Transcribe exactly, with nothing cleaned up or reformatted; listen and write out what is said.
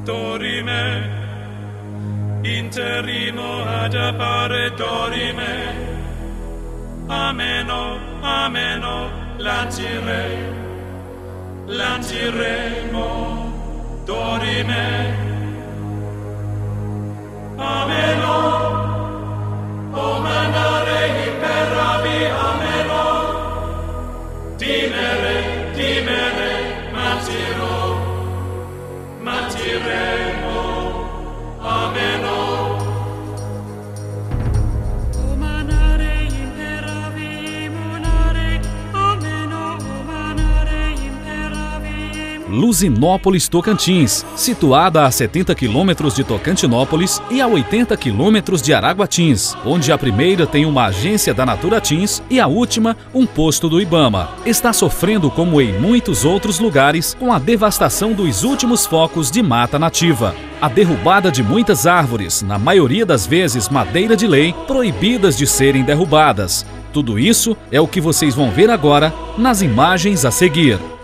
dorime, interrimo ad appare dorime, ameno, ameno, lancire, lanciremo, dorime, ameno, o manare imperavi, ameno, dimere, dimere, matiro, matiremo, ameno. O manare imperavi, monare, ameno, o manare imperavi. Luzinópolis, Tocantins, situada a setenta quilômetros de Tocantinópolis e a oitenta quilômetros de Araguatins, onde a primeira tem uma agência da Naturatins e a última um posto do Ibama. Está sofrendo, como em muitos outros lugares, com a devastação dos últimos focos de mata nativa. A derrubada de muitas árvores, na maioria das vezes madeira de lei, proibidas de serem derrubadas. Tudo isso é o que vocês vão ver agora nas imagens a seguir.